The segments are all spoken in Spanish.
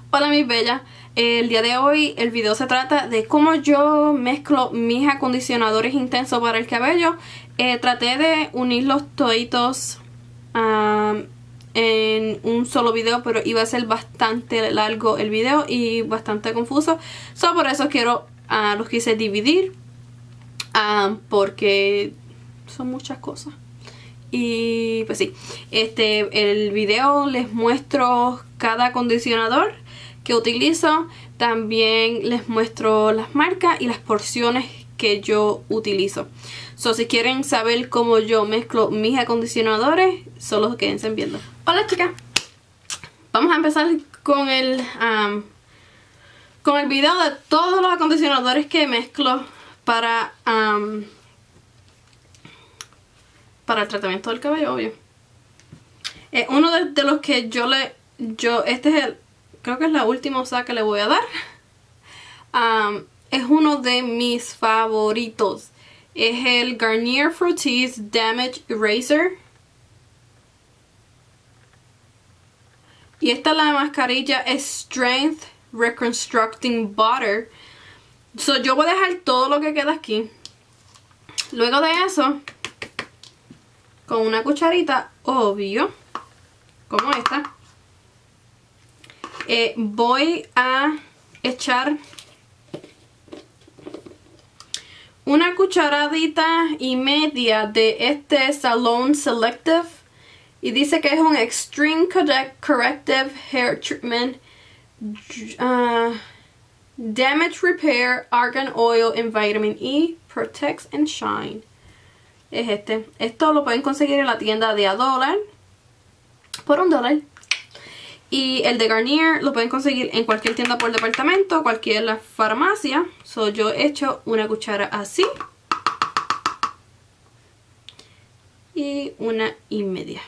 Hola mis bellas, el día de hoy el video se trata de cómo yo mezclo mis acondicionadores intensos para el cabello. Traté de unirlos toditos en un solo video, pero iba a ser bastante largo el video y bastante confuso. Por eso los quise dividir porque son muchas cosas. Y pues sí, el video les muestro cada acondicionador que utilizo. También les muestro las marcas y las porciones que yo utilizo. Si quieren saber cómo yo mezclo mis acondicionadores, solo quédense viendo. Hola chicas, vamos a empezar con el video de todos los acondicionadores que mezclo para el tratamiento del cabello, obvio. Uno de los que creo que es la última usada que le voy a dar. Es uno de mis favoritos. Es el Garnier Fructis Damage Eraser. Y esta la mascarilla es Strength Reconstructing Butter. Yo voy a dejar todo lo que queda aquí. Luego de eso, con una cucharita, obvio, como esta, voy a echar una cucharadita y media de este Salon Selective. Y dice que es un Extreme Corrective Hair Treatment Damage Repair Argan Oil and Vitamin E Protects and Shine. Es esto lo pueden conseguir en la tienda de $1 por $1. Y el de Garnier lo pueden conseguir en cualquier tienda por departamento, cualquier farmacia. Yo echo una cuchara así y una y media.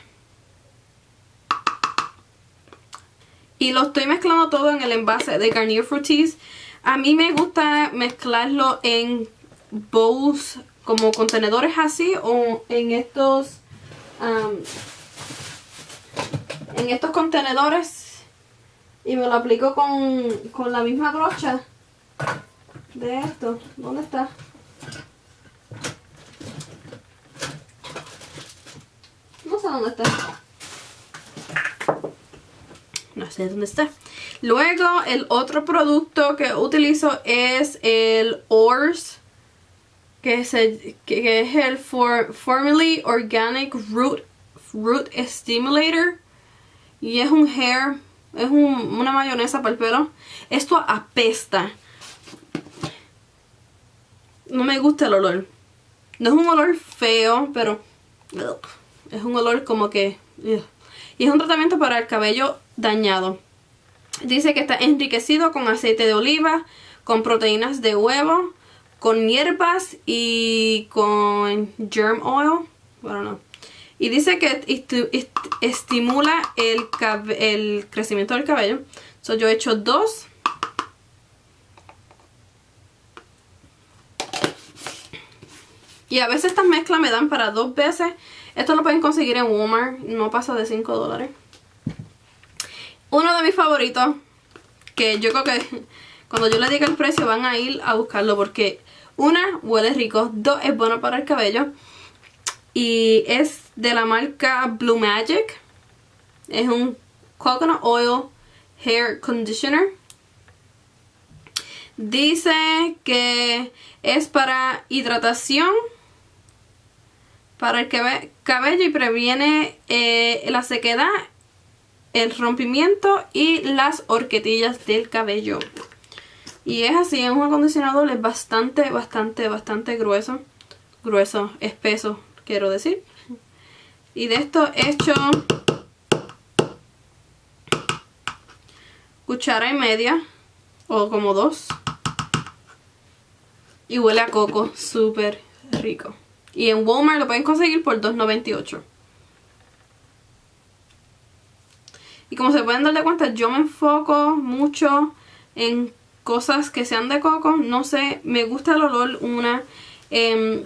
Y lo estoy mezclando todo en el envase de Garnier Fructis. A mí me gusta mezclarlo en bowls, como contenedores así, o en estos contenedores, y me lo aplico con la misma brocha de esto. ¿Dónde está? No sé dónde está. No sé dónde está. Luego el otro producto que utilizo es el ORS, que es el Formerly Organic Root Stimulator. Y es una mayonesa para el pelo. Esto apesta. No me gusta el olor. No es un olor feo, pero es un olor como que... Y es un tratamiento para el cabello dañado. Dice que está enriquecido con aceite de oliva, con proteínas de huevo, con hierbas y con germ oil. Bueno, no. Y dice que estimula el crecimiento del cabello. Yo he hecho 2. Y a veces estas mezclas me dan para 2 veces. Esto lo pueden conseguir en Walmart. No pasa de $5. Uno de mis favoritos, que yo creo que cuando yo les diga el precio van a ir a buscarlo, porque 1, huele rico, 2, es bueno para el cabello. Y es de la marca Blue Magic. Es un Coconut Oil Hair Conditioner. Dice que es para hidratación para el cabello y previene la sequedad, el rompimiento y las horquetillas del cabello. Y es así, es un acondicionador, es bastante grueso. Grueso, espeso, quiero decir. Y de esto he hecho cuchara y media, o como 2. Y huele a coco, súper rico. Y en Walmart lo pueden conseguir por $2.98. Y como se pueden dar de cuenta, yo me enfoco mucho en cosas que sean de coco. No sé, me gusta el olor. I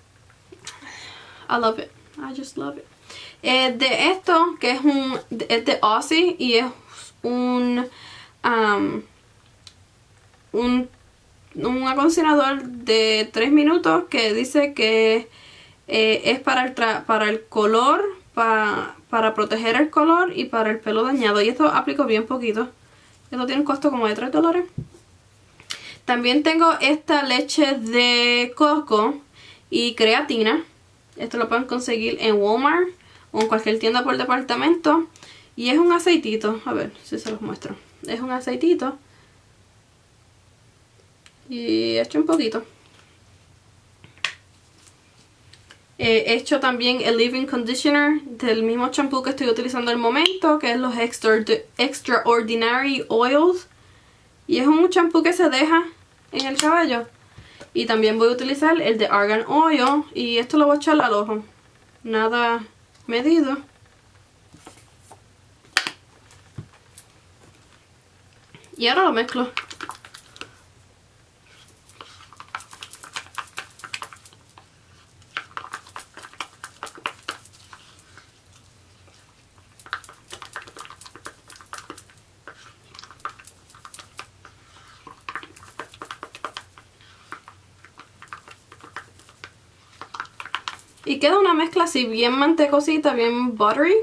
love it. I just love it. De esto, que es de Aussie, y es un un acondicionador de 3 minutos que dice que es para el color, para proteger el color y para el pelo dañado. Y esto aplico bien poquito. Esto tiene un costo como de $3. También tengo esta leche de coco y creatina. Esto lo pueden conseguir en Walmart o en cualquier tienda por departamento. Y es un aceitito. A ver si se los muestro. Es un aceitito. Y he hecho un poquito. He hecho también el Leave-In Conditioner del mismo champú que estoy utilizando al momento, que es los Extraordinary Oils. Y es un champú que se deja en el cabello. Y también voy a utilizar el de Argan Oil. Y esto lo voy a echar al ojo. Nada medido. Y ahora lo mezclo. Y queda una mezcla así bien mantecosita, bien buttery.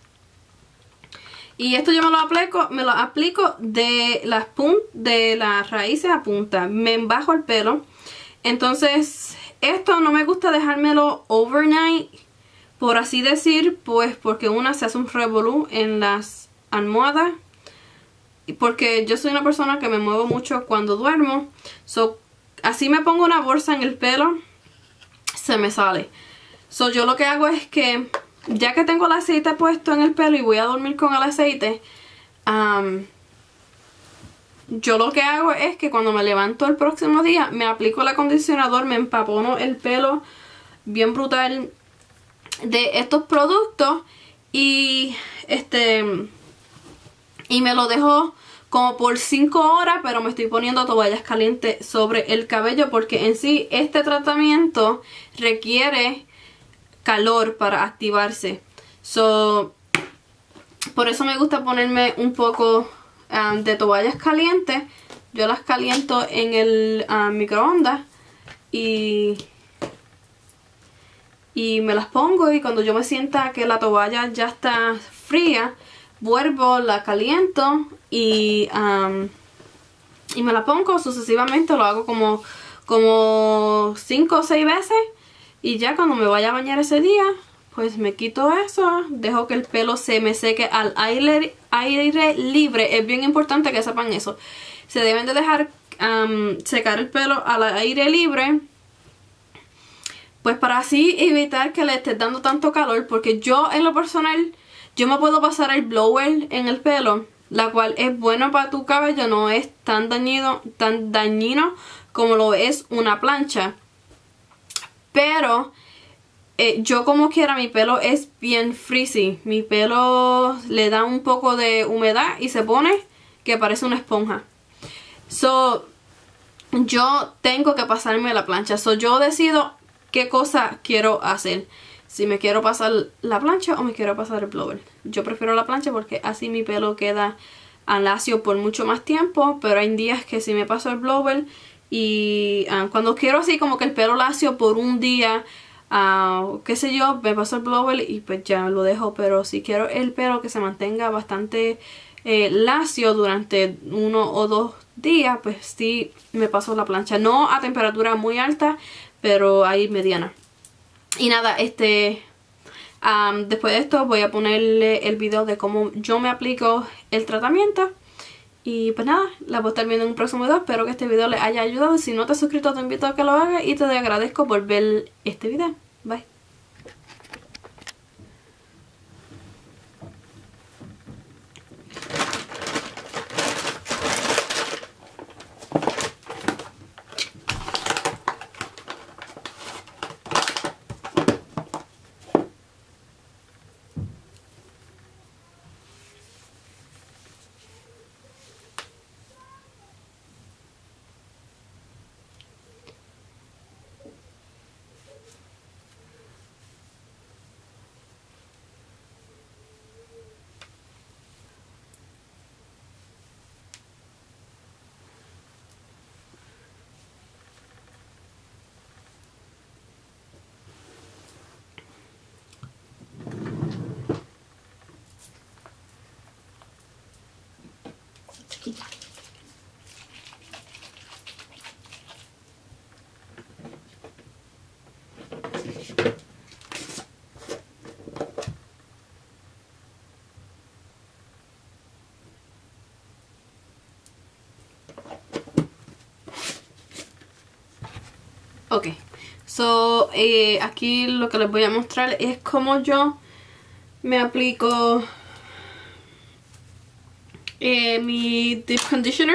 Y esto yo me lo aplico de las raíces a punta. Me embajo el pelo. Entonces, esto no me gusta dejármelo overnight, por así decir, pues porque una se hace un revolú en las almohadas. Y porque yo soy una persona que me muevo mucho cuando duermo. So, así me pongo una bolsa en el pelo, se me sale. So, yo lo que hago es que, ya que tengo el aceite puesto en el pelo y voy a dormir con el aceite, yo lo que hago es que cuando me levanto el próximo día, me aplico el acondicionador, me empapono el pelo bien brutal de estos productos y me lo dejo como por 5 horas, pero me estoy poniendo toallas calientes sobre el cabello porque en sí este tratamiento requiere calor para activarse. So, por eso me gusta ponerme un poco de toallas calientes. Yo las caliento en el microondas y me las pongo, y cuando yo me sienta que la toalla ya está fría, vuelvo, la caliento y me la pongo sucesivamente. Lo hago como 5 o 6 veces. Y ya cuando me vaya a bañar ese día, pues me quito eso, dejo que el pelo se me seque al aire libre. Es bien importante que sepan eso. Se deben de dejar secar el pelo al aire libre, pues para así evitar que le estés dando tanto calor. Porque yo en lo personal, yo me puedo pasar el blower en el pelo, la cual es bueno para tu cabello, no es tan dañino como lo es una plancha. Pero yo como quiera, mi pelo es bien frizzy. Mi pelo le da un poco de humedad y se pone que parece una esponja. So, yo tengo que pasarme la plancha. So, yo decido qué cosa quiero hacer. Si me quiero pasar la plancha o me quiero pasar el blower. Yo prefiero la plancha porque así mi pelo queda lacio por mucho más tiempo. Pero hay días que si me paso el blower y cuando quiero así como que el pelo lacio por un día, qué sé yo, me paso el blower y pues ya lo dejo. Pero si quiero el pelo que se mantenga bastante lacio durante 1 o 2 días, pues sí me paso la plancha. No a temperatura muy alta, pero ahí mediana. Y nada, después de esto voy a ponerle el video de cómo yo me aplico el tratamiento. Y pues nada, la voy a estar viendo en un próximo video. Espero que este video les haya ayudado. Si no te has suscrito, te invito a que lo hagas y te agradezco por ver este video. Bye. Ok, so aquí lo que les voy a mostrar es cómo yo me aplico mi Deep Conditioner.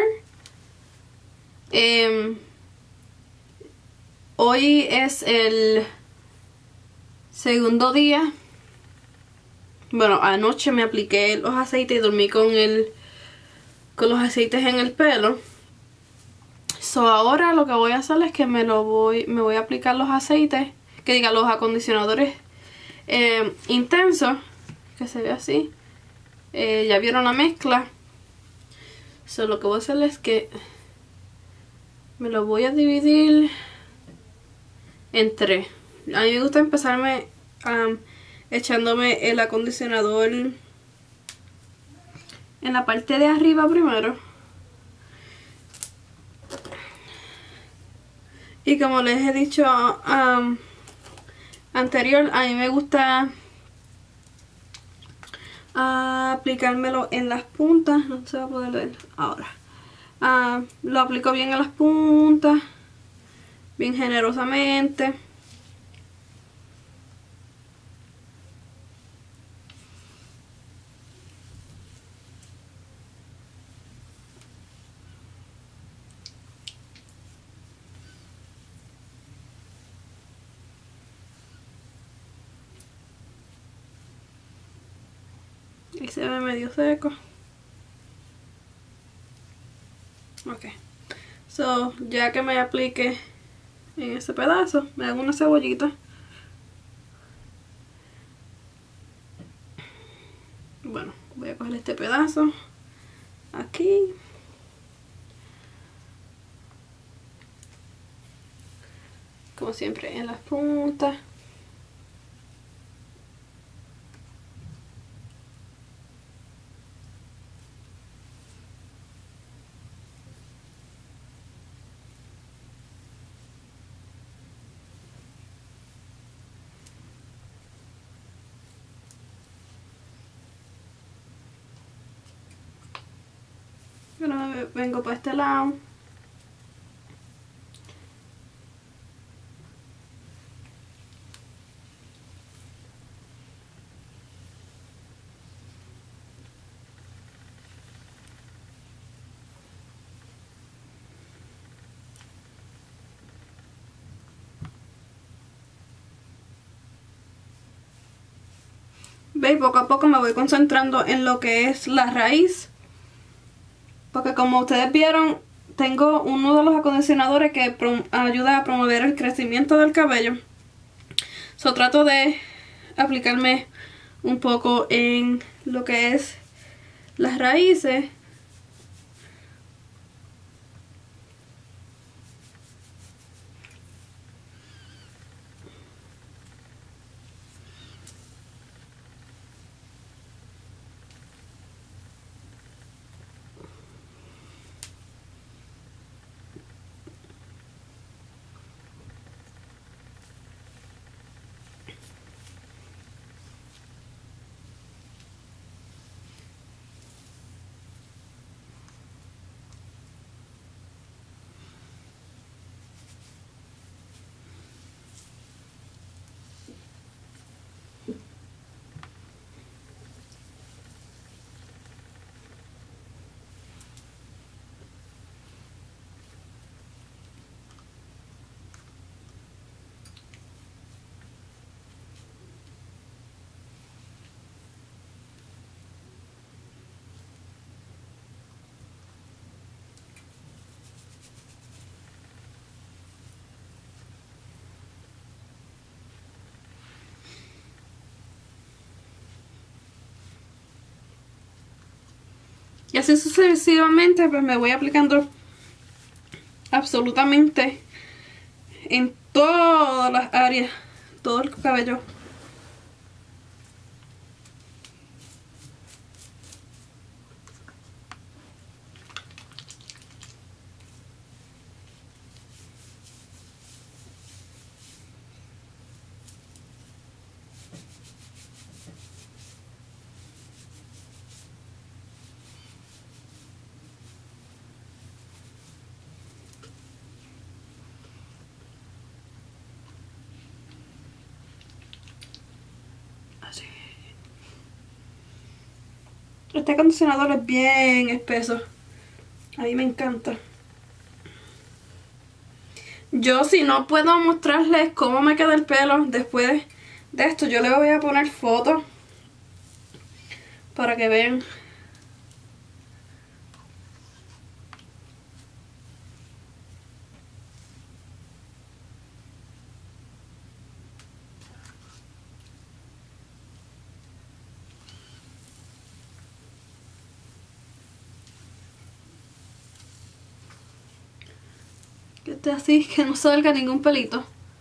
Hoy es el segundo día. Bueno, anoche me apliqué los aceites y dormí con los aceites en el pelo. So ahora lo que voy a hacer es que me voy a aplicar los aceites, que diga los acondicionadores intensos, que se ve así. Ya vieron la mezcla. So lo que voy a hacer es que me lo voy a dividir en tres. A mí me gusta empezarme echándome el acondicionador en la parte de arriba primero. Y como les he dicho anterior, a mí me gusta aplicármelo en las puntas. No se va a poder ver ahora. Lo aplico bien en las puntas, bien generosamente. Y se ve medio seco. Ok. So, ya que me aplique en ese pedazo, me hago una cebollita. Bueno, voy a coger este pedazo aquí. Como siempre en las puntas. Ahora me vengo para este lado. ¿Veis? Poco a poco me voy concentrando en lo que es la raíz. Porque como ustedes vieron, tengo uno de los acondicionadores que ayuda a promover el crecimiento del cabello. So trato de aplicarme un poco en lo que es las raíces. Y así sucesivamente, pues me voy aplicando absolutamente en todas las áreas, todo el cabello. Este acondicionador es bien espeso. A mí me encanta. Yo, si no puedo mostrarles cómo me queda el pelo después de esto, yo le voy a poner fotos para que vean. Que esté así, que no salga ningún pelito.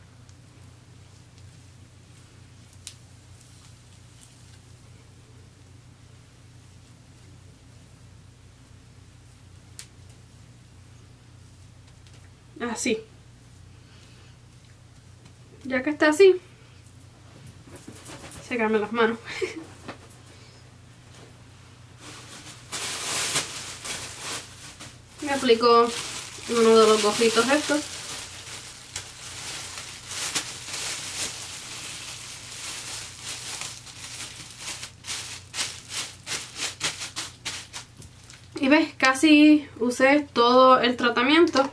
Así. Ya que está así, secarme las manos. Me aplico uno de los gorritos estos. Y ves, casi usé todo el tratamiento.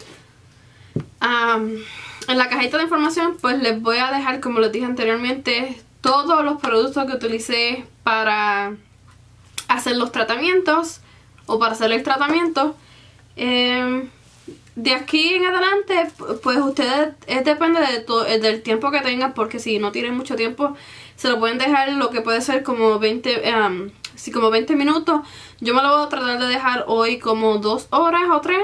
En la cajita de información pues les voy a dejar, como les dije anteriormente, todos los productos que utilicé para hacer los tratamientos o para hacer el tratamiento. De aquí en adelante pues ustedes, depende del tiempo que tengan, porque si no tienen mucho tiempo se lo pueden dejar lo que puede ser como 20 minutos. Yo me lo voy a tratar de dejar hoy como 2 horas o 3.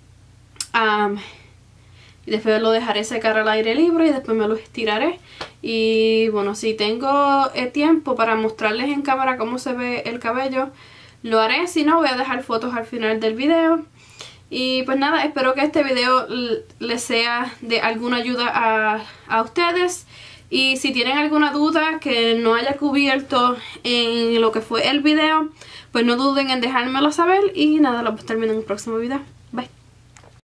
Y después lo dejaré secar al aire libre y después me lo estiraré. Y bueno, si tengo tiempo para mostrarles en cámara cómo se ve el cabello, lo haré. Si no, voy a dejar fotos al final del video. Y pues nada, espero que este video les sea de alguna ayuda a ustedes. Y si tienen alguna duda que no haya cubierto en lo que fue el video, pues no duden en dejármelo saber. Y nada, lo termino en el próximo video. Bye.